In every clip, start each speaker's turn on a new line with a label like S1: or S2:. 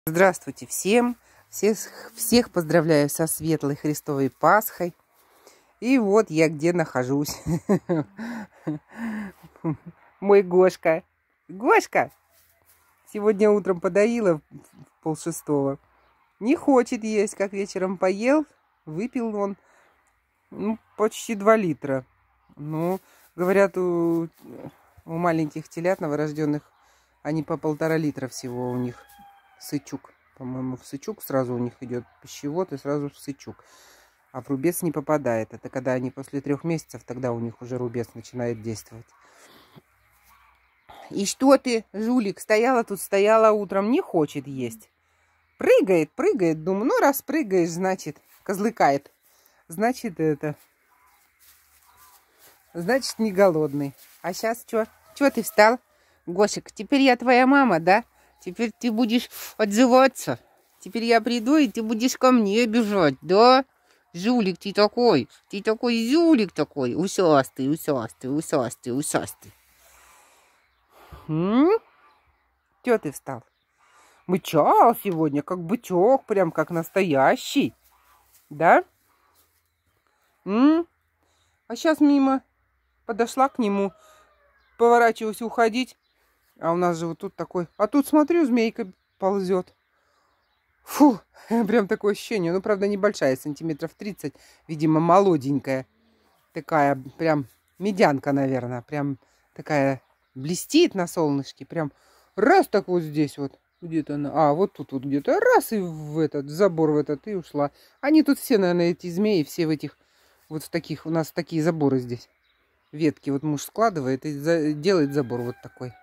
S1: Здравствуйте всем! Всех поздравляю со светлой Христовой Пасхой. И вот я где нахожусь. Мой Гошка. Гошка! Сегодня утром подоила в 5:30. Не хочет есть, как вечером поел. Выпил он почти 2 литра. Ну, говорят, у маленьких телят новорожденных они по 1,5 литра всего у них. Сычук. По-моему, в сычук сразу у них идет пищевод и сразу в сычук. А в рубец не попадает. Это когда они после 3 месяцев, тогда у них уже рубец начинает действовать. И что ты, жулик, стояла утром, не хочет есть. Прыгает, думаю, ну раз прыгаешь, значит, козлыкает. Значит, значит, не голодный. А сейчас что? Чего ты встал? Гошек, теперь я твоя мама, да? Теперь ты будешь отзываться. Теперь я приду, и ты будешь ко мне бежать, да? Жулик ты такой жулик такой. Усастый. Чё ты встал? Мычал сегодня, как бычок, прям как настоящий. Да? А сейчас мимо. Подошла к нему, поворачиваюсь уходить. А у нас же вот тут такой... А тут, смотрю, змейка ползет. Фу, прям такое ощущение. Ну, правда, небольшая, сантиметров 30. Видимо, молоденькая. Такая прям медянка, наверное. Прям такая блестит на солнышке. Прям раз так вот здесь вот. Где-то она... А, вот тут вот где-то. Раз и в этот забор в этот и ушла. Они тут все, наверное, эти змеи, все в этих... Вот в таких... У нас такие заборы здесь. Ветки вот муж складывает и делает забор вот такой.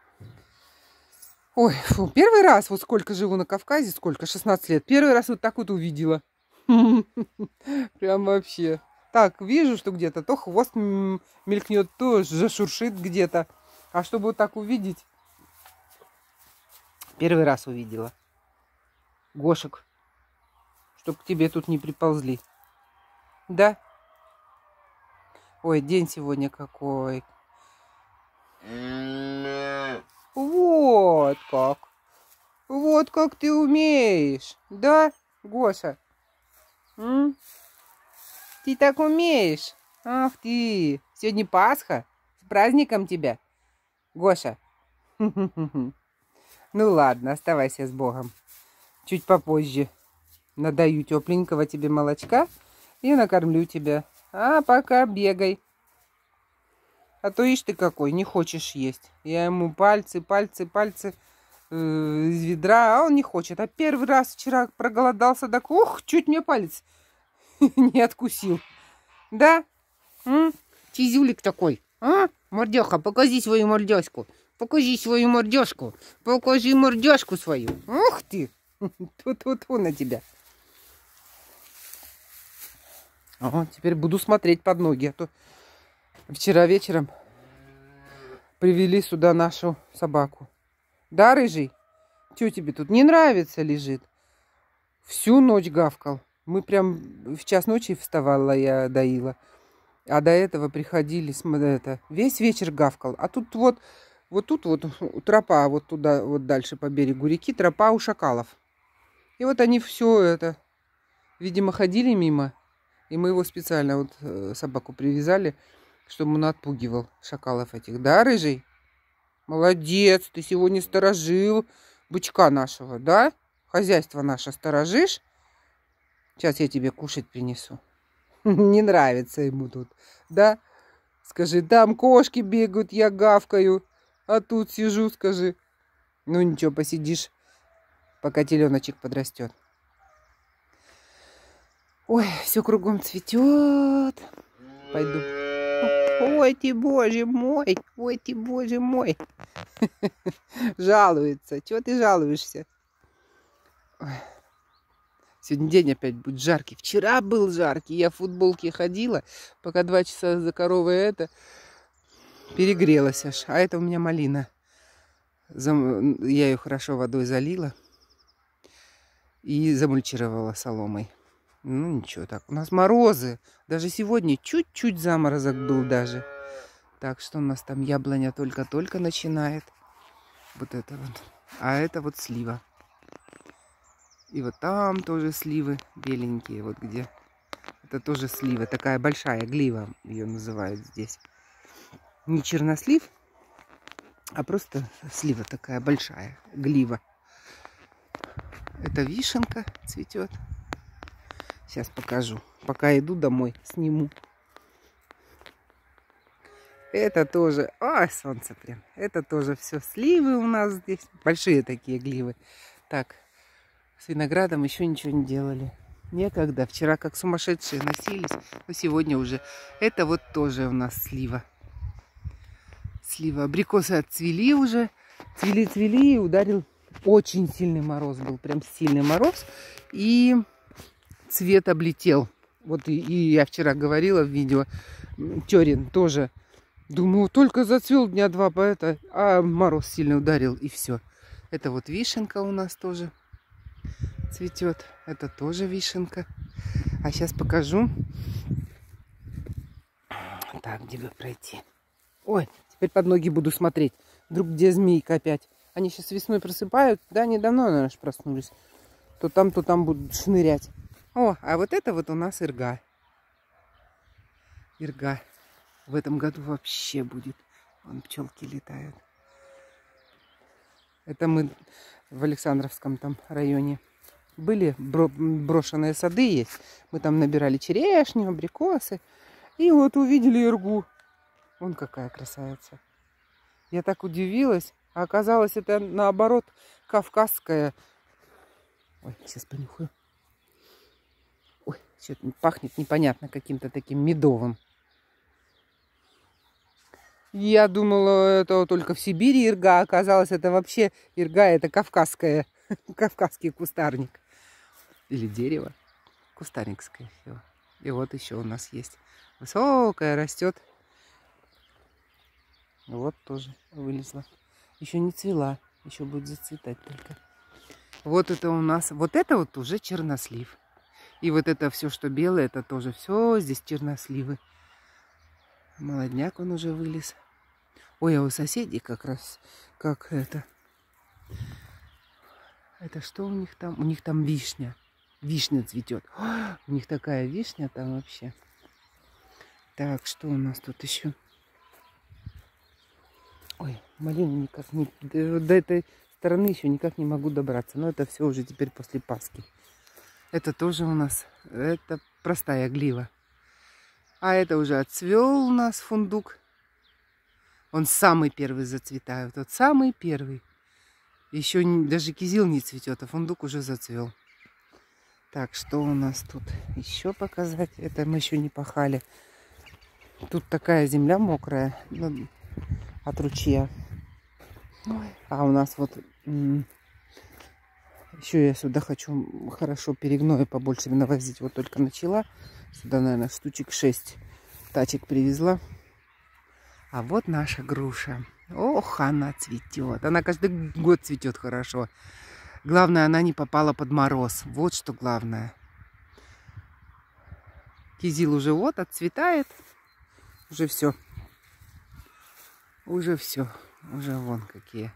S1: Ой, фу, первый раз, вот сколько живу на Кавказе, 16 лет, первый раз вот так вот увидела. Прям вообще. Так, вижу, что где-то то хвост мелькнет, то зашуршит где-то. А чтобы вот так увидеть, первый раз увидела. Гошек, чтоб к тебе тут не приползли. Да? Ой, день сегодня какой. Вот как. Вот как ты умеешь. Да, Гоша? Ты так умеешь. Ах ты. Сегодня Пасха. С праздником тебя, Гоша. Ну ладно, оставайся с Богом. Чуть попозже надаю тепленького тебе молочка и накормлю тебя. А пока бегай. А то ишь ты какой, не хочешь есть. Я ему пальцы из ведра, а он не хочет. А первый раз вчера проголодался, так ух, чуть мне палец не откусил. Да? Чизюлик такой. А? Мордеха, покажи свою мордешку. Покажи свою мордешку. Покажи мордешку свою. Ух ты. Тут на тебя. Ага, теперь буду смотреть под ноги. А то вчера вечером привели сюда нашу собаку. Да, рыжий? Чё тебе тут не нравится лежит? Всю ночь гавкал. Мы прям в 1:00 ночи вставала, я доила. А до этого приходили, весь вечер гавкал. А тут вот тут вот тропа, вот туда, вот дальше по берегу реки, тропа у шакалов. И вот они все это, видимо, ходили мимо. И мы его специально, вот собаку привязали, чтобы он отпугивал шакалов этих. Да, рыжий? Молодец, ты сегодня сторожил бычка нашего, да? Хозяйство наше сторожишь? Сейчас я тебе кушать принесу. Не нравится ему тут, да? Скажи, там кошки бегают, я гавкаю, а тут сижу, скажи. Ну ничего, посидишь, пока теленочек подрастет. Ой, все кругом цветет. Пойду. Ой ты, боже мой, ой ты, боже мой. Жалуется. Чего ты жалуешься? Ой. Сегодня день опять будет жаркий. Вчера был жаркий. Я в футболке ходила, пока 2 часа за коровой перегрелась аж. А это у меня малина. Я ее хорошо водой залила и замульчировала соломой. Ну ничего, так. У нас морозы. Даже сегодня чуть-чуть заморозок был даже. Так что у нас там яблоня только-только начинает. Вот это вот. А это вот слива. И вот там тоже сливы беленькие, вот где. Это тоже слива, такая большая глива ее называют здесь. Не чернослив, а просто слива такая большая, глива. Это вишенка цветет. Сейчас покажу. Пока иду домой, сниму. Это тоже... Ой, солнце прям. Это тоже все сливы у нас здесь. Большие такие гливы. Так, с виноградом еще ничего не делали. Некогда. Вчера как сумасшедшие носились. Но сегодня уже. Это вот тоже у нас слива. Слива. Абрикосы отцвели уже. Цвели и ударил очень сильный мороз. Был прям сильный мороз. И цвет облетел. Вот и я вчера говорила в видео. Терин тоже. Думаю, только зацвел дня два, а мороз сильно ударил, и все. Это вот вишенка у нас тоже цветет. Это тоже вишенка. А сейчас покажу. Так, где бы пройти? Ой, теперь под ноги буду смотреть. Вдруг где змейка опять. Они сейчас весной просыпают. Да, они давно, наверное, проснулись. То там будут шнырять. О, а вот это вот у нас ирга. Ирга. В этом году вообще будет. Вон пчелки летают. Это мы в Александровском там районе были. Брошенные сады есть. Мы там набирали черешню, абрикосы. И вот увидели иргу. Вон какая красавица. Я так удивилась. А оказалось, это наоборот кавказская. Ой, сейчас понюхаю. Ой, что-то пахнет непонятно каким-то таким медовым. Я думала, это только в Сибири ирга. Оказалось, это вообще ирга, это кавказская, кавказский кустарник. Или дерево. Кустарник, скорее всего. И вот еще у нас есть. Высокая растет. Вот тоже вылезла. Еще не цвела. Еще будет зацветать только. Вот это у нас. Вот это вот уже чернослив. И вот это все, что белое, это тоже все здесь черносливы. Молодняк он уже вылез. Ой, а у соседей как раз, как это. Это что у них там? У них там вишня. Вишня цветет. У них такая вишня там вообще. Так, что у нас тут еще? Ой, малину никак не... До этой стороны еще никак не могу добраться. Но это все уже теперь после Пасхи. Это тоже у нас... Это простая глива. А это уже отцвел у нас фундук. Он самый первый зацветает. Вот самый первый. Еще даже кизил не цветет, а фундук уже зацвел. Так, что у нас тут еще показать? Это мы еще не пахали. Тут такая земля мокрая от ручья. А у нас вот... Еще я сюда хочу хорошо перегноя побольше навозить. Вот только начала. Сюда, наверное, штучек 6 тачек привезла. А вот наша груша. Ох, она цветет. Она каждый год цветет хорошо. Главное, она не попала под мороз. Вот что главное. Кизил уже вот отцветает. Уже все. Уже все. Уже вон какие.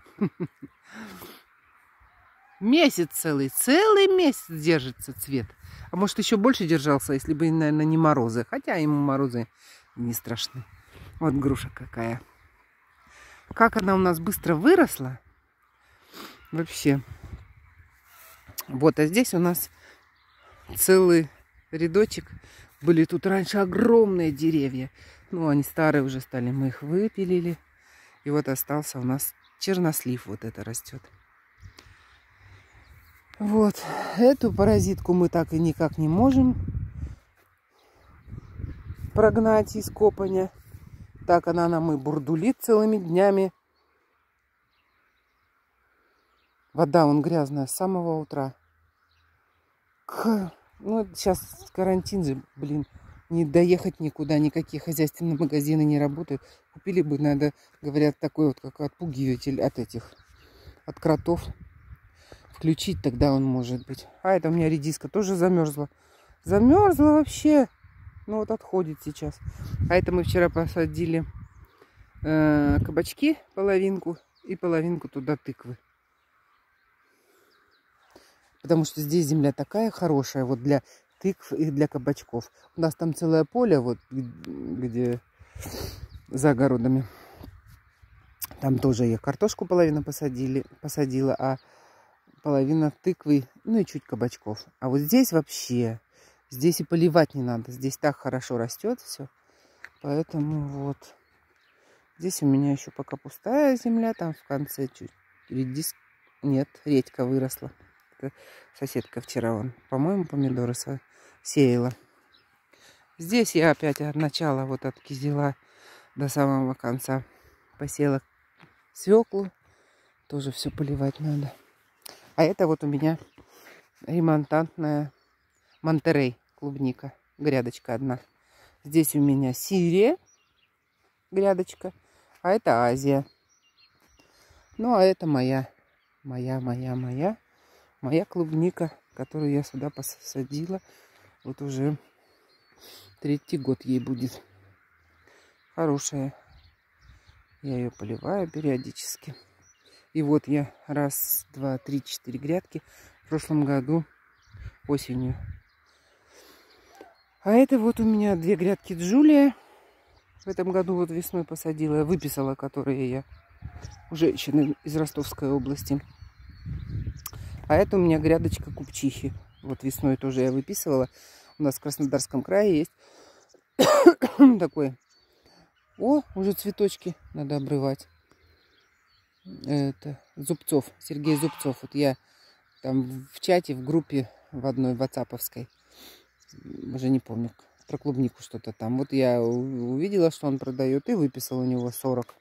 S1: Месяц целый. Целый месяц держится цвет. А может, еще больше держался, если бы, наверное, не морозы. Хотя ему морозы не страшны. Вот груша какая. Как она у нас быстро выросла. Вообще. Вот, а здесь у нас целый рядочек. Были тут раньше огромные деревья. Ну, они старые уже стали. Мы их выпилили. И вот остался у нас чернослив. Вот это растет. Вот. Эту паразитку мы так и никак не можем прогнать из копаня. Так она нам и бурдулит целыми днями. Вода вон грязная с самого утра. Ну, сейчас карантин же, блин. Не доехать никуда, никакие хозяйственные магазины не работают. Купили бы, надо, говорят, такой вот, как отпугиватель от этих, от кротов. Включить тогда он может быть. А это у меня редиска тоже замерзла. Замерзла вообще. Ну вот отходит сейчас. А это мы вчера посадили кабачки половинку и половинку туда тыквы. Потому что здесь земля такая хорошая, вот для тыкв и для кабачков. У нас там целое поле, вот где за огородами. Там тоже я картошку половину посадила, а половина тыквы, ну и чуть кабачков. А вот здесь вообще, здесь и поливать не надо. Здесь так хорошо растет все. Поэтому вот. Здесь у меня еще пока пустая земля. Там в конце чуть нет, редька выросла. Это соседка вчера, по-моему, помидоры сеяла. Здесь я опять от начала, вот от кизила до самого конца посела свеклу. Тоже все поливать надо. А это вот у меня ремонтантная Монтерей клубника. Грядочка одна. Здесь у меня Сирия грядочка. А это Азия. Ну, а это моя клубника, которую я сюда посадила. Вот уже 3-й год ей будет. Хорошая. Я ее поливаю периодически. И вот я 1, 2, 3, 4 грядки в прошлом году осенью. А это вот у меня 2 грядки Джулия. В этом году вот весной посадила, выписала, которые я у женщины из Ростовской области. А это у меня грядочка купчихи. Вот весной тоже я выписывала. У нас в Краснодарском крае есть такой. О, уже цветочки надо обрывать. Это Зубцов, Сергей Зубцов. Вот я там в чате, в группе в одной ватсаповской, уже не помню, про клубнику что-то там. Вот я увидела, что он продает, и выписал у него 40.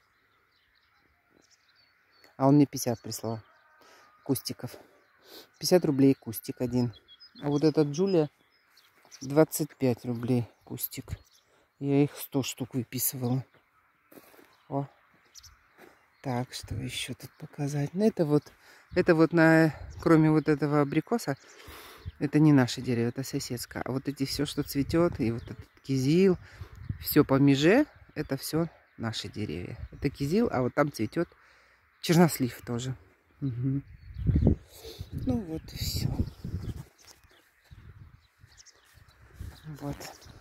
S1: А он мне 50 прислал кустиков. 50 рублей кустик один. А вот этот Джулия 25 рублей кустик. Я их 100 штук выписывала. О. Так, что еще тут показать? Ну, это вот кроме вот этого абрикоса, это не наше дерево, это соседское. А вот эти все, что цветет, и вот этот кизил, все по меже, это все наши деревья. Это кизил, а вот там цветет чернослив тоже. Угу. Ну вот и все. Вот.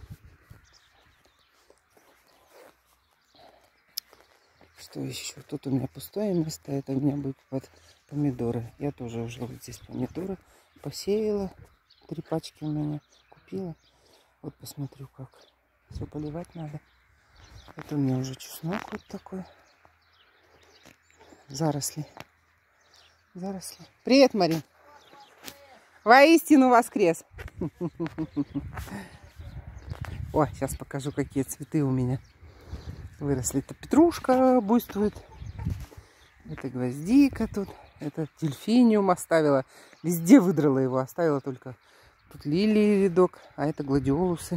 S1: Что еще? Тут у меня пустое место. Это у меня будет под помидоры. Я тоже уже вот здесь помидоры посеяла. 3 пачки у меня купила. Вот посмотрю, как. Все поливать надо. Это у меня уже чеснок вот такой. Заросли. Заросли. Привет, Марин. Воистину воскрес. О, сейчас покажу, какие цветы у меня выросли. Это петрушка буйствует. Это гвоздика тут. Это дельфиниум оставила. Везде выдрала его. Оставила только тут лилии рядок. А это гладиолусы.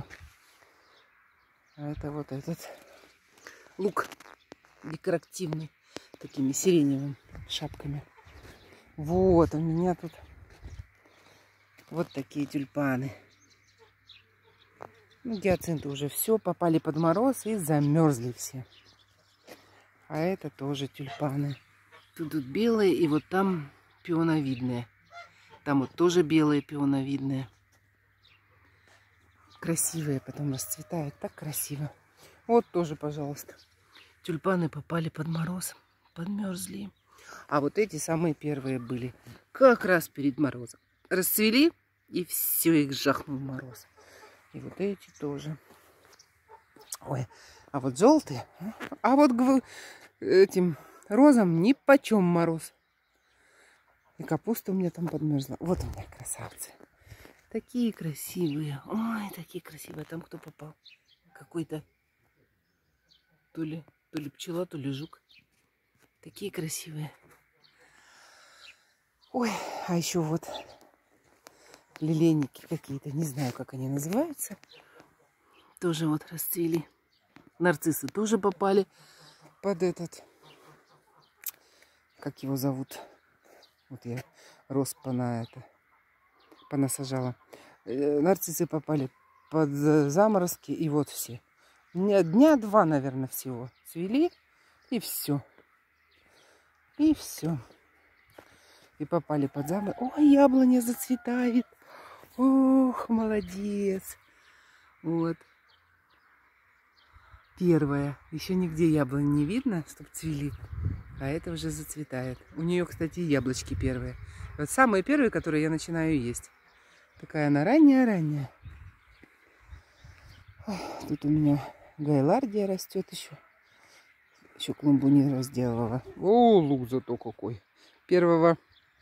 S1: А это вот этот лук декоративный. Такими сиреневыми шапками. Вот у меня тут вот такие тюльпаны. Ну, гиацинты уже все попали под мороз и замерзли все. А это тоже тюльпаны. Тут белые, и вот там пионовидные. Там вот тоже белые пионовидные. Красивые, потом расцветают. Так красиво. Вот тоже, пожалуйста. Тюльпаны попали под мороз. Подмерзли. А вот эти самые первые были. Как раз перед морозом. Расцвели, и все, их жахнул мороз. И вот эти тоже. Ой, а вот желтые. А вот этим розам ни почем мороз. И капуста у меня там подмерзла. Вот у меня красавцы. Такие красивые. Ой, такие красивые. Там кто попал? Какой-то то ли пчела, то ли жук. Такие красивые. Ой, а еще вот лилейники какие-то. Не знаю, как они называются. Тоже вот расцвели. Нарциссы тоже попали под этот. Как его зовут? Вот я понасажала. Нарциссы попали под заморозки. И вот все. Дня 2, наверное, всего. Цвели. И все. И все. И попали под замок. Ой, яблоня зацветает. Ох, молодец. Вот. Первая. Еще нигде яблони не видно, чтобы цвели. А это уже зацветает. У нее, кстати, яблочки первые. Вот самые первые, которые я начинаю есть. Такая она ранняя-ранняя. Тут у меня гайлардия растет еще. Еще клумбу не разделала. О, лук зато какой. 1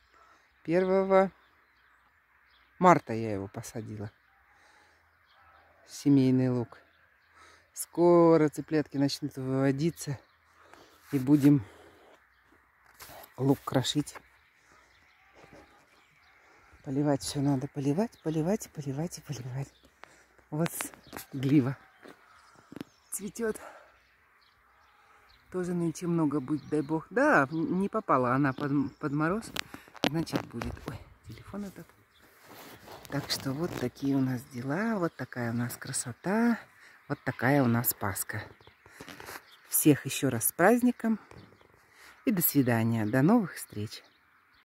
S1: марта я его посадила. Семейный лук. Скоро цыплятки начнут выводиться. И будем лук крошить. Поливать все надо. Поливать. Вот глива цветет. Тоже нынче много будет, дай бог. Да, не попала она под мороз. Значит, будет. Ой, телефон этот. Так что вот такие у нас дела. Вот такая у нас красота. Вот такая у нас Пасха. Всех еще раз с праздником. И до свидания. До новых встреч.